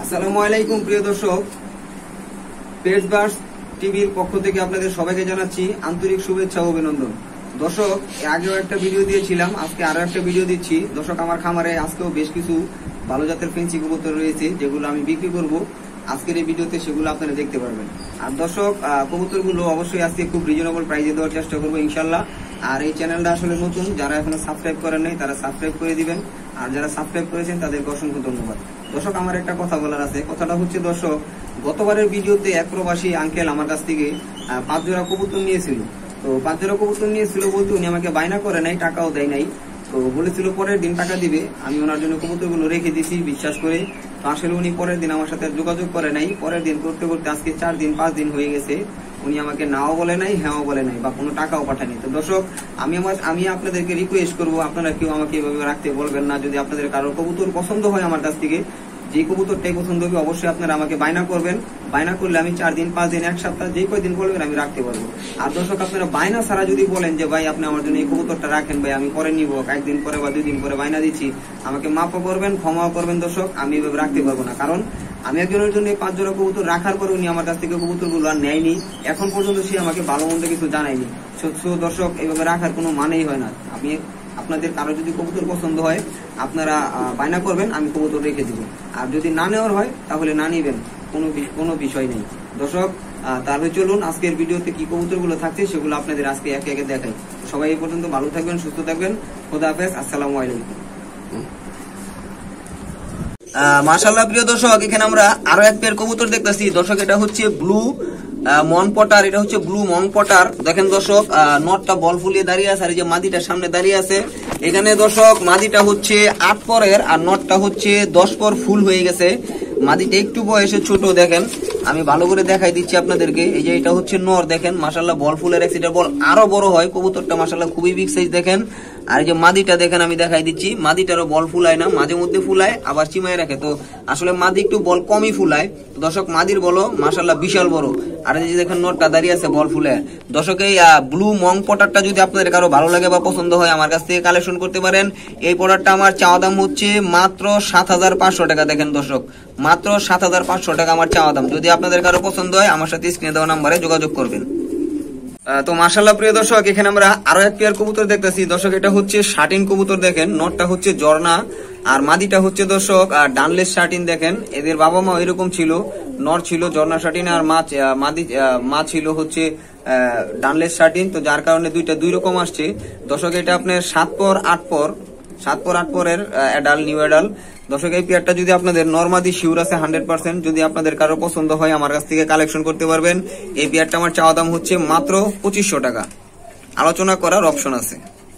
আসসালামু আলাইকুম প্রিয় দর্শক, পেজ বার্স টিভির পক্ষ থেকে আপনাদের সবাইকে জানাচ্ছি আন্তরিক শুভেচ্ছা ও অভিনন্দন। দর্শক, আগেও একটা ভিডিও দিয়েছিলাম, আজকে আরো একটা ভিডিও দিচ্ছি। দর্শক, আমার খামারে আজকেও বেশ কিছু ভালো জাতের ফেন্সি কবুতর রয়েছে যেগুলো আমি বিক্রি করব। আজকের এই ভিডিওতে সেগুলো আপনারা দেখতে পারবেন। আর দর্শক, কবুতরগুলো অবশ্যই আজকে খুব রিজনেবল প্রাইসে দেওয়ার চেষ্টা করবো ইনশাল্লাহ। আর এই চ্যানেলটা আসলে নতুন, যারা এখনো সাবস্ক্রাইব করেন নাই তারা সাবস্ক্রাইব করে দিবেন, আর যারা সাবস্ক্রাইব করেছেন তাদেরকে অসংখ্য ধন্যবাদ। দর্শক, আমার একটা কথা বলার আছে। কথাটা হচ্ছে, দর্শক, গতবারের ভিডিওতে এক প্রবাসী আঙ্কেল আমার কাছ থেকে 5 জোড়া কবুতর নিয়েছিল। তো 5 জোড়া কবুতর নিয়েছিল বলতে উনি আমাকে বায়না করে নাই, টাকাও দেয় নাই। তো বলেছিল পরের দিন টাকা দিবে। আমি ওনার জন্য কবুতরগুলো রেখে দিছি বিশ্বাস করে। তো আসলে উনি পরের দিন আমার সাথে যোগাযোগ করে নাই। পরের দিন করতে করতে আজকে 4 দিন 5 দিন হয়ে গেছে। উনি আমাকে নাও বলে নাই, হ্যাঁও বলে নাই, বা কোনো টাকাও পাঠায়নি। তো দর্শক, আমি আপনাদেরকে রিকোয়েস্ট করবো, আপনারা কেউ আমাকে এভাবে রাখতে বলবেন না। যদি আপনাদের কারোর কবুতর পছন্দ হয় আমার কাছ থেকে, যে কবুতরটাই পছন্দ হবে, অবশ্যই আপনারা আমাকে বায়না করবেন। বায়না করলে আমি 4 দিন 5 দিন 1 সপ্তাহ যে কয়দিন বলবেন আমি রাখতে পারবো। আর দর্শক, আপনারা বায়না ছাড়া যদি বলেন যে ভাই আপনি আমার জন্য এই কবুতরটা রাখেন, ভাই আমি পরে নিব, 1 দিন পরে বা 2 দিন পরে বায়না দিচ্ছি, আমাকে মাফও করবেন, ক্ষমাও করবেন। দর্শক, আমি এভাবে রাখতে পারবো না, কারণ আমি একজনের জন্য 5 জোড়া কবুতর রাখার পরে উনি আমার কাছ থেকে কবুতরগুলো আর নেয়নি। এখন পর্যন্ত সে আমাকে ভালো মন্দ কিছু জানায়নি। দর্শক, এইভাবে রাখার কোনো মানেই হয় না। আমি আপনাদের কারো যদি কবুতর পছন্দ হয় আপনারা বায়না করবেন, আমি কবুতর রেখে দিব। আর যদি না নেওয়ার হয় তাহলে না নিবেন, কোনো বিষয় নেই। দর্শক, তাহলে চলুন আজকের ভিডিওতে কি কবুতরগুলো থাকছে সেগুলো আপনাদের আজকে একে একে দেখাই। সবাই এই পর্যন্ত ভালো থাকবেন, সুস্থ থাকবেন। খোদা হাফেজ, আসসালামু আলাইকুম। মাশাআল্লাহ প্রিয় দর্শক, এখানে আমরা আরো এক পেয়ার কবুতর দেখতেছি। দর্শক, এটা হচ্ছে ব্লু মন পটার। এটা হচ্ছে ব্লু মন পটার। দেখেন দর্শক, নটটা বল ফুলিয়ে দাঁড়িয়ে আছে, আর এই যে মাদিটা সামনে দাঁড়িয়ে আছে। এখানে দর্শক, মাদিটা হচ্ছে 8 পরের আর নটটা হচ্ছে 10 পর ফুল হয়ে গেছে। মাদিটা একটু বয়সে ছোট। দেখেন, আমি ভালো করে দেখাই দিচ্ছি আপনাদেরকে। এই যে এটা হচ্ছে নর, দেখেন মাশাআল্লাহ বল ফুলের এক সিটার বল আরো বড় হয়। কবুতরটা মাশাআল্লাহ খুবই বিগ সাইজ। দেখেন, আর এই যে মাদিটা দেখেন, আমি দেখাই দিচ্ছি। মাদিটারও বল ফুলায় না, মাঝে মধ্যে ফুলায় আবার চিমায় রাখে। তো আসলে মাদি একটু বল কমই ফুলায়। তো দর্শক, মাদির বলো মাশাআল্লাহ বিশাল বড়। আর এই যে দেখেন নটটা দাঁড়িয়ে আছে বল ফুলে। দর্শক, এই ব্লু মং পটারটা যদি আপনাদের কারো ভালো লাগে বা পছন্দ হয় আমার কাছ থেকে কালেকশন করতে পারেন। এই পটারটা আমার চাওয়া দাম হচ্ছে মাত্র 7,500 টাকা। দেখেন দর্শক, মাত্র 7,500 টাকা আমার চাওয়া দাম। যদি আপনাদের কারো পছন্দ হয় আমার সাথে স্ক্রিনে দেওয়া নাম্বারে যোগাযোগ করবেন। তো মাশাআল্লাহ প্রিয় দর্শক, এখানে আমরা আরো এক পেয়ার কবুতর দেখতেছি। দর্শক, এটা হচ্ছে শার্টিন কবুতর। দেখেন, নটটা হচ্ছে ঝর্ণা আর মাদিটা হচ্ছে দর্শক ডানলেস শার্টিন। দেখেন, এদের বাবা মা এরকম ছিল, নর ছিল ঝর্ণা শার্টিন আর মা ছিল হচ্ছে ডানলেস শার্টিন। তো যার কারণে দুইটা দুই রকম আসছে। দর্শক, এটা আপনার 7 পর 8 পরের অ্যাডাল, নিউ অ্যাডাল। দর্শক, এই পেয়ারটা যদি আপনাদের নরমাদি শিওর আছে 100%। যদি আপনাদের কারো পছন্দ হয় আমার কাছ থেকে কালেকশন করতে পারবেন। এই পেয়ারটা আমার চাওয়া দাম হচ্ছে মাত্র 2500 টাকা। আলোচনা করার অপশন আছে।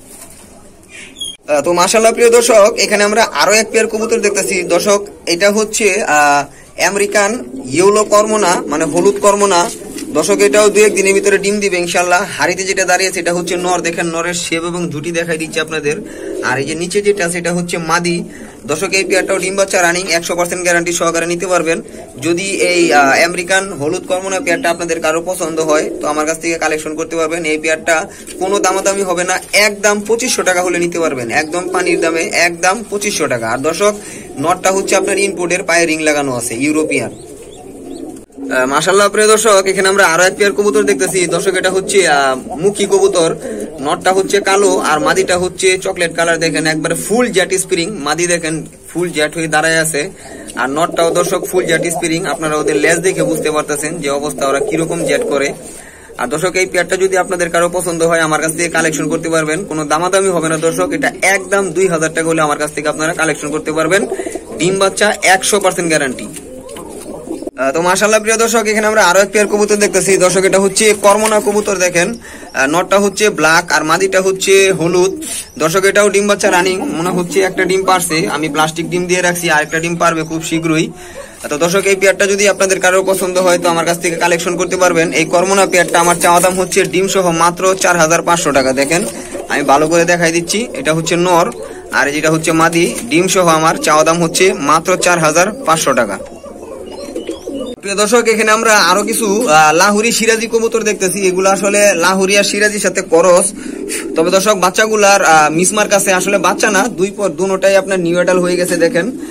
তো মাশাআল্লাহ প্রিয় দর্শক, এখানে আমরা আরো এক পেয়ার কবুতর দেখতেছি। দর্শক, এটা হচ্ছে আমেরিকান ইয়েলো কর্মনা, মানে হলুদ কর্মনা। দর্শক, এটাও 2-1 দিনের ভিতরে ডিম দিবে ইনশাল্লাহ। হাড়িতে যেটা দাঁড়িয়েছে এটা হচ্ছে নর। দেখেন, নরের শেপ এবং ঝুটি দেখাই দিচ্ছে আপনাদের। আর এই যে নিচে যেটা সেটা হচ্ছে মাদি। দর্শক, এই পেয়ারটাও ডিম বাচ্চা রানিং, 100% গ্যারান্টি সহকারে নিতে পারবেন। যদি এই আমেরিকান হলুদ কর্মনা পেয়ারটা আপনাদের কারো পছন্দ হয় তো আমার কাছ থেকে কালেকশন করতে পারবেন। এই পেয়ারটা কোনো দামাদামি হবে না, একদম 2500 টাকা হলে নিতে পারবেন। একদম পানির দামে, একদম 2500 টাকা। আর দর্শক, নটটা হচ্ছে আপনার ইনপোর্টের, পায়ে রিং লাগানো আছে, ইউরোপিয়ান। মাশাআল্লাহ প্রিয় দর্শক, এখানে আমরা আরো এক পেয়ার কবুতর দেখতেছি। দর্শক, এটা হচ্ছে মুখী কবুতর। নটটা হচ্ছে কালো আর মাদিটা হচ্ছে চকলেট কালার। দেখেন, একবারে ফুল জেট স্প্রিং। মাদি দেখেন ফুল জেট হয়ে দাঁড়ায় আছে, আর নটটাও দর্শক ফুল জেট স্প্রিং। আপনারা ওদের লেজ দেখে বুঝতে পারতেছেন যে অবস্থা, ওরা কিরকম জেট করে। আর দর্শক, এই পেয়ারটা যদি আপনাদের কারো পছন্দ হয় আমার কাছ থেকে কালেকশন করতে পারবেন। কোনো দামাদামি হবে না দর্শক, এটা একদম 2000 টাকা হলে আমার কাছ থেকে আপনারা কালেকশন করতে পারবেন। ডিম বাচ্চা 100% গ্যারান্টি। তো মাশাআল্লাহ প্রিয় দর্শক, এখানে আমরা আরো এক পেয়ার কবুতর দেখতেছি। দর্শক, এটা হচ্ছে কর্মনা কবুতর। দেখেন, নটটা হচ্ছে ব্ল্যাক আর মাদিটা হচ্ছে হলুদ। দর্শক, এটাও ডিম বাচ্চা রানিং। মনে হচ্ছে একটা ডিম পারছে, আমি প্লাস্টিক ডিম দিয়ে রাখছি, আর একটা ডিম পারবে খুব শীঘ্রই। তো দর্শক, এই পেয়ারটা যদি আপনাদের কারো পছন্দ হয় তো আমার কাছ থেকে কালেকশন করতে পারবেন। এই কর্মনা পেয়ারটা আমার চাওয়া দাম হচ্ছে ডিম সহ মাত্র 4,500 টাকা। দেখেন, আমি ভালো করে দেখাই দিচ্ছি। এটা হচ্ছে নর আর যেটা হচ্ছে মাদি। ডিম সহ আমার চাওয়া দাম হচ্ছে মাত্র 4,500 টাকা। প্রিয় দর্শক, এখানে আমরা আরো কিছু লাহুরি সিরাজি কবুতর দেখতেছি। এগুলো আসলে লাহুরি আর সিরাজির সাথে করস। তবে দর্শক, বাচ্চাগুলার মিসমার্ক আছে, আসলে বাচ্চা না, দুটোটাই আপনার নিউ অ্যাডাল হয়ে গেছে। দেখেন,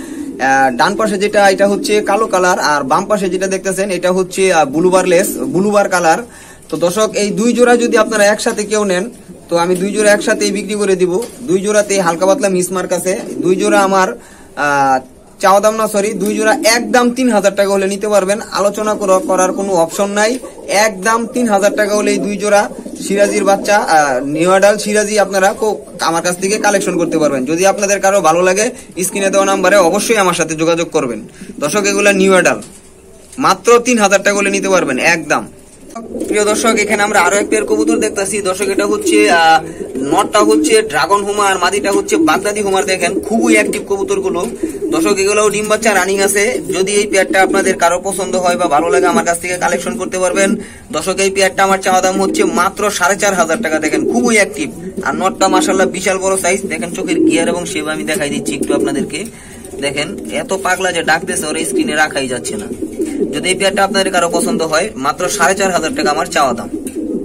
ডান পাশে যেটা এটা হচ্ছে কালো কালার, আর বাম পাশে যেটা দেখতেছেন এটা হচ্ছে ব্লুবার কালার। তো দর্শক এই 2 জোড়া যদি আপনারা একসাথে কেউ নেন তো আমি 2 জোড়া একসাথে বিক্রি করে দিব। 2 জোড়াতে হালকা পাতলা মিসমার্ক আছে। 2 জোড়া আমার চাওয়া দাম না, সরি, 2 জোড়া একদম 3000 টাকা হলে নিতে পারবেন। আলোচনা করার কোনো অপশন নাই। একদম 3000 টাকা হলে এই 2 জোড়া সিরাজির বাচ্চা, নিউ অ্যাডাল্ট সিরাজি আপনারা আমার কাছ থেকে কালেকশন করতে পারবেন। যদি আপনাদের কারো ভালো লাগে স্ক্রিনে দেওয়া নাম্বারে অবশ্যই আমার সাথে যোগাযোগ করবেন। দর্শক এগুলা নিউ অ্যাডাল্ট, মাত্র 3000 টাকা হলে নিতে পারবেন একদম। প্রিয় দর্শক এখানে আমরা আরো এক পেয়ার কবুতর দেখতেছি। দর্শক এটা হচ্ছে নটটা হচ্ছে ড্রাগন হুমা আর মাদিটা হচ্ছে বাগদাদি হুমার। দেখেন খুবই অ্যাক্টিভ কবুতর গুলো। দর্শক এগুলো ডিম বাচ্চা রানিং আছে। যদি এই পেয়ারটা আপনাদের কারো পছন্দ হয় বা ভালো লাগে আমার কাছ থেকে কালেকশন করতে পারবেন। দর্শক এই পেয়ারটা আমার চাওয়া দাম হচ্ছে মাত্র 4500 টাকা। দেখেন খুবই অ্যাক্টিভ, আর নটটা মাশাআল্লাহ বিশাল বড় সাইজ। দেখেন চোখের গিয়ার এবং শেপ আমি দেখাই দিচ্ছি একটু আপনাদেরকে। দেখেন এত পাগলা যে ডাকতেছে ওর স্ক্রিনে রাখাই যাচ্ছে না। যদি এই পেয়ারটা আপনাদের কারো পছন্দ হয় মাত্র 4500 টাকা আমার চাওয়া দাম।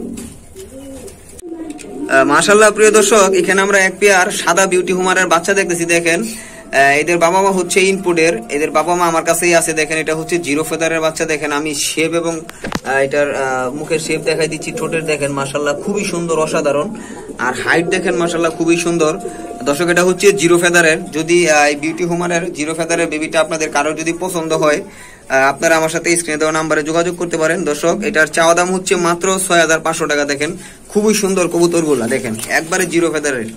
মাশাআল্লাহ প্রিয় দর্শক এখানে আমরা এক পেয়ার সাদা বিউটি হুমারের বাচ্চা দেখতেছি। দেখেন এদের বাবা মা হচ্ছে ইনপুটের, এদের বাবা মা আমার কাছেই আছে। দেখেন এটা হচ্ছে জিরো ফেদারের বাচ্চা। দেখেন আমি শেপ এবং এটার মুখের শেপ দেখাই দিচ্ছি। ঠোঁটের দেখেন মাশাআল্লাহ খুবই সুন্দর, অসাধারণ। আর হাইট দেখেন মাশাআল্লাহ খুবই সুন্দর। দর্শক এটা হচ্ছে জিরো ফেদারের। যদি এই বিউটি হুমারের জিরো ফেদারের বেবিটা আপনাদের কারো যদি পছন্দ হয় আপনারা আমার সাথে স্ক্রিনে দেওয়া নাম্বারে যোগাযোগ করতে পারেন। দর্শক এটার চাওয়া দাম হচ্ছে মাত্র 6500 টাকা। দেখেন খুবই সুন্দর কবুতরগুলা, দেখেন একবারে জিরো ফেদারের।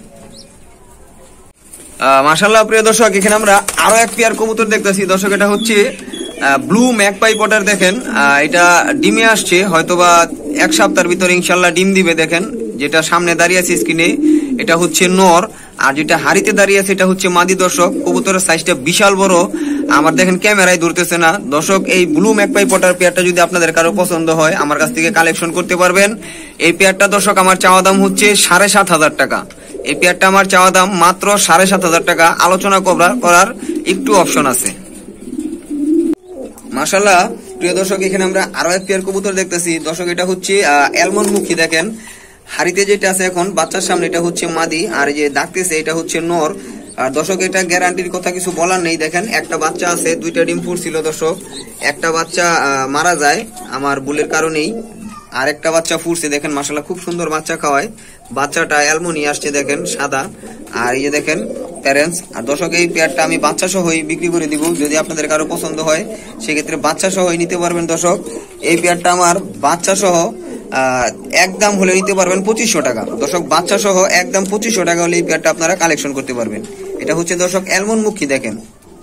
মাশাআল্লাহ প্রিয় দর্শক এখানে আমরা আরো এক পেয়ার কবুতর দেখতেছি। দর্শক এটা হচ্ছে ব্লু ম্যাকপাই পটার। দেখেন এটা ডিমে আসছে, হয়তোবা 1 সপ্তাহের ভিতরে ইনশাল্লাহ ডিম দিবে। দেখেন যেটা সামনে দাঁড়িয়ে আছে স্ক্রিনে এটা হচ্ছে নর, আর যেটা হাড়িতে দাঁড়িয়ে আছে এটা হচ্ছে মাদি। দর্শক কবুতরের সাইজটা বিশাল বড়, আমার দেখেন ক্যামেরায় ধরতেছে না। দর্শক এই ব্লু ম্যাকপাই পটার পেয়ারটা যদি আপনাদের কারো পছন্দ হয় আমার কাছ থেকে কালেকশন করতে পারবেন। এই পেয়ারটা দর্শক আমার চাওয়া দাম হচ্ছে 7500 টাকা। এই পেয়ারটা আমার চাওয়া দাম মাত্র 7500 টাকা। আলোচনা করার একটু অপশন আছে। মাশাআল্লাহ প্রিয় দর্শক এখানে আমরা আরো এক পেয়ার কবুতর দেখতেছি। দর্শক এটা হচ্ছে অ্যালমন্ড মুখী। দেখেন হাড়িতে যেটা আছে এখন বাচ্চার সামনে এটা হচ্ছে মাদি, আর যে ডাকতেছে এটা হচ্ছে নর। আর দর্শক এটা গ্যারান্টির কথা কিছু বলার নেই। দেখেন একটা বাচ্চা আছে, 2টা ডিম ফুটছিল। দর্শক একটা বাচ্চা মারা যায় আমার ভুলের কারণেই, আর একটা বাচ্চা ফুটছে। দেখেন মাশাআল্লাহ খুব সুন্দর বাচ্চা খাওয়ায়। বাচ্চাটা অ্যালমনি আসছে দেখেন সাদা, আর এই যে দেখেন প্যারেন্টস। আর দর্শক এই পেয়ারটা আমি বাচ্চা সহই বিক্রি করে দিব। যদি আপনাদের কারো পছন্দ হয় সেক্ষেত্রে বাচ্চা সহই নিতে পারবেন। দর্শক এই পেয়ারটা আমার বাচ্চা সহ একদম হলে নিতে পারবেন 2500 টাকা। দর্শক বাচ্চা সহ একদম 2500 টাকা হলে এই পেয়ারটা আপনারা কালেকশন করতে পারবেন। এটা হচ্ছে দর্শক অ্যালমন্ড মুখী। দেখেন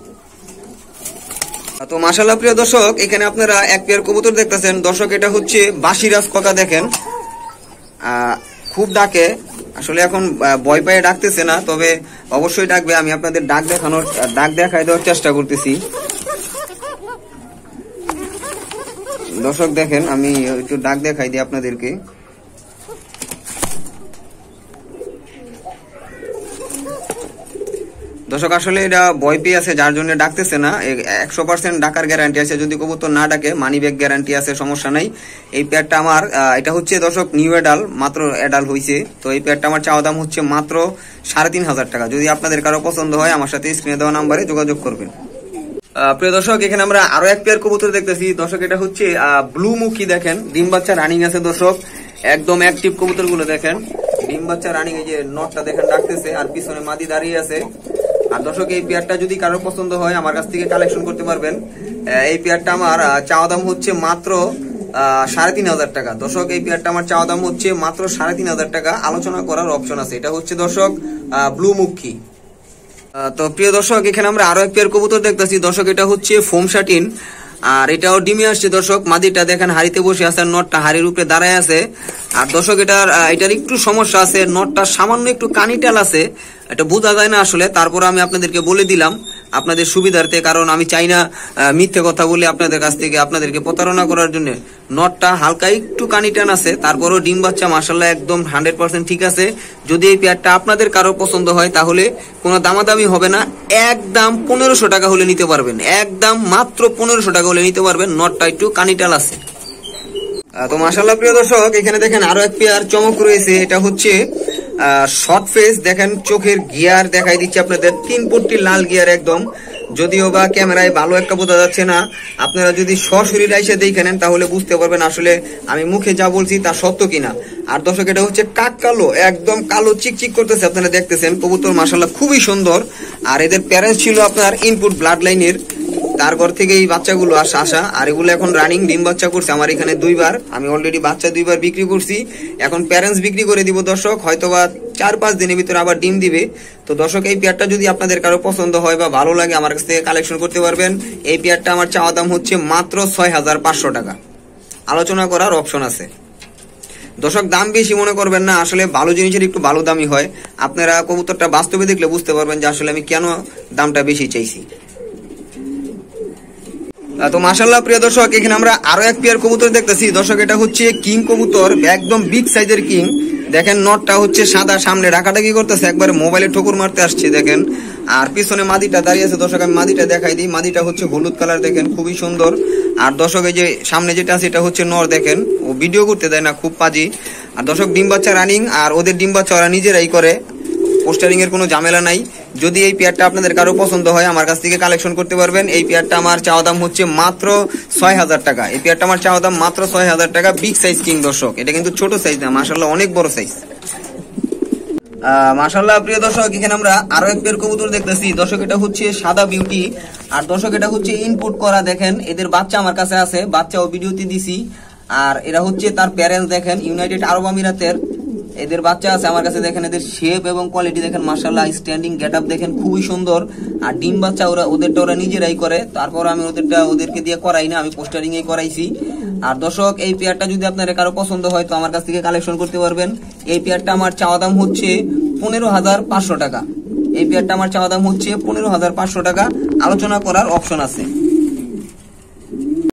তো মাশাআল্লাহ প্রিয় দর্শক এখানে আপনারা এক পেয়ার কবুতর দেখতেছেন। দর্শক এটা হচ্ছে বাসিরাজ কোকা। দেখেন খুব ডাকে, আসলে এখন ভয় পায়ে ডাকতেছে না, তবে অবশ্যই ডাকবে। আমি আপনাদের ডাক দেখাই দেওয়ার চেষ্টা করতেছি। দর্শক দেখেন আমি একটু ডাক দেখাই দিই আপনাদেরকে। দর্শক আসলে এটা ভয় পেয়ে আছে যার জন্য ডাকতেছে না। 100% ডাকার গ্যারান্টি আছে। যদি কবুতর না ডাকে মানি ব্যাগ গ্যারান্টি আছে, সমস্যা নাই। এই পেয়ারটা আমার এটা হচ্ছে দর্শক নিউ অ্যাডাল, মাত্র অ্যাডাল হয়েছে। তো এই পেয়ারটা আমার চাওয়া দাম হচ্ছে মাত্র 3500 টাকা। যদি আপনাদের কারো পছন্দ হয় আমার সাথে স্ক্রিনে দেওয়া নাম্বারে যোগাযোগ করবেন। প্রিয় দর্শক এখানে আমরা আরো এক পেয়ার কবুতর দেখতেছি। দর্শক এটা হচ্ছে ব্লু মুখী। দেখেন ডিম বাচ্চা রানিং আছে। দর্শক একদম অ্যাক্টিভ কবুতর গুলো দেখেন ডিম বাচ্চা রানিং। এই যে নটটা দেখেন ডাকতেছে, আর পিছনে মাদি দাঁড়িয়ে আছে। আর দর্শক এই পেয়ারটা যদি কারো পছন্দ হয় আমার কাছ থেকে কালেকশন করতে পারবেন। এই পেয়ারটা আমার চাওয়া দাম হচ্ছে মাত্র 3500 টাকা। দর্শক এই পেয়ারটা আমার চাওয়া দাম হচ্ছে মাত্র 3500 টাকা। আলোচনা করার অপশন আছে। এটা হচ্ছে দর্শক ব্লু মুখী। তো প্রিয় দর্শক এখানে আমরা আরো এক পেয়ার কবুতর দেখতেছি। দর্শক এটা হচ্ছে ফোম শাটিন, আর এটাও ডিমে আসছে। দর্শক মাদিটা দেখেন হাড়িতে বসে আছে, নটটা হাড়ির উপরে দাঁড়ায় আছে। আর দর্শক এটার একটু সমস্যা আছে, নটটা সামান্য একটু কানিটাল আছে, এটা বোঝা যায় না আসলে। তারপর আমি আপনাদেরকে বলে দিলাম আপনাদের সুবিধার্থে, কারণ আমি চাই না মিথ্যে কথা বলে আপনাদের কাছ থেকে আপনাদেরকে প্রতারণা করার জন্য। নটটা হালকা একটু কানিটান আছে, তারপরও ডিম বাচ্চা মাশাআল্লাহ একদম 100% ঠিক আছে। যদি এই পেয়ারটা আপনাদের কারো পছন্দ হয় তাহলে কোনো দামাদামি হবে না, একদম 1500 টাকা হলে নিতে পারবেন। একদম মাত্র 1500 টাকা হলে নিতে পারবেন। নটটা একটু কানিটাল আছে। তো মাশাআল্লাহ প্রিয় দর্শক এখানে দেখেন আরো এক পেয়ার চমক রয়েছে। এটা হচ্ছে শর্ট ফেস। দেখেন চোখের গিয়ার দেখাই দিচ্ছে আপনাদের, 3 পট্টি লাল গিয়ার একদম। যদিও বা ক্যামেরায় ভালো একটা বোঝা যাচ্ছে না, আপনারা যদি সশরীরে এসে দেখে নেন তাহলে বুঝতে পারবেন আসলে আমি মুখে যা বলছি তা সত্য কিনা। আর দর্শক এটা হচ্ছে কাক কালো, একদম কালো চিকচিক করতেছে, আপনারা দেখতেছেন কবুতর মাশাআল্লাহ খুবই সুন্দর। আর এদের প্যারেন্টস ছিল আপনার ইনপুট ব্লাড লাইনের, তারপর থেকে এই বাচ্চাগুলো আসা। আর এগুলো এখন রানিং ডিম বাচ্চা করছে আমার এখানে 2 বার। আমি অলরেডি বাচ্চা 2 বার বিক্রি করছি, এখন প্যারেন্টস বিক্রি করে দিব দর্শক, হয়তোবা 4-5 দিনের ভিতরে আবার ডিম দিবে। তো দর্শক এই পেয়ারটা যদি আপনাদের কারো পছন্দ হয় বা ভালো লাগে আমার কাছ থেকে কালেকশন করতে পারবেন। এই পেয়ারটা আমার চাওয়া দাম হচ্ছে মাত্র 6500 টাকা, আলোচনা করার অপশন আছে। দর্শক দাম বেশি মনে করবেন না, আসলে ভালো জিনিসের একটু ভালো দামই হয়। আপনারা কবুতরটা বাস্তবে দেখলে বুঝতে পারবেন যে আসলে আমি কেন দামটা বেশি চাইছি। তো মাশাআল্লাহ প্রিয় দর্শক, এখানে আমরা আরো এক পেয়ার কবুতর দেখতেছি দর্শক। এটা হচ্ছে কিং কবুতর, একদম বিগ সাইজের কিং। দেখেন নটটা হচ্ছে সাদা, সামনে ডাকাডাকি করতেছে, একবার মোবাইলে ঠোকর মারতে আসছে দেখেন। আর পিছনে মাদিটা দাঁড়িয়ে আছে দর্শক, আমি মাদিটা দেখাই দিই। মাদিটা হচ্ছে হলুদ কালার, দেখেন খুবই সুন্দর। আর দর্শক এই যে সামনে যেটা আছে এটা হচ্ছে নর, দেখেন ও ভিডিও করতে দেয় না, খুব পাজি। আর দর্শক ডিম বাচ্চা রানিং, আর ওদের ডিম বাচ্চা ওরা নিজেরাই করে, পোস্টারিং এর কোনো ঝামেলা নাই। যদি এই পেয়ারটা আপনাদের কারো পছন্দ হয় আমার কাছ থেকে কালেকশন করতে পারবেন। এই পেয়ারটা আমার চাওয়া দাম হচ্ছে মাত্র 6000 টাকা। এই পেয়ারটা আমার চাওয়া দাম মাত্র 6000 টাকা, বিগ সাইজ কিং দর্শক। এটা কিন্তু ছোট সাইজ না, মাশাআল্লাহ অনেক বড় সাইজ। মাশাআল্লাহ প্রিয় দর্শক, এখানে আমরা আরো এক পেয়ার কবুতর দেখতেছি দর্শক। এটা হচ্ছে সাদা বিউটি, আর দর্শক এটা হচ্ছে ইনপুট করা। দেখেন এদের বাচ্চা আমার কাছে আছে, বাচ্চাও ভিডিওতে দিছি। আর এরা হচ্ছে তার প্যারেন্টস, দেখেন ইউনাইটেড আরব আমিরাতের এদের বাচ্চা আছে আমার কাছে। দেখেন এদের শেপ এবং কোয়ালিটি দেখেন মাশাআল্লাহ, স্ট্যান্ডিং গেটআপ দেখেন খুবই সুন্দর। আর ডিম বাচ্চা ওদেরটা ওরা নিজেরাই করে, তারপর আমি ওদেরকে দিয়ে করাই না, আমি পোস্টারিং এ করাইছি। আর দর্শক এই পেয়ারটা যদি আপনার কারো পছন্দ হয় তো আমার কাছ থেকে কালেকশন করতে পারবেন। এই পেয়ারটা আমার চাওয়া দাম হচ্ছে 15500 টাকা। এই পেয়ারটা আমার চাওয়া দাম হচ্ছে 15500 টাকা, আলোচনা করার অপশন আছে।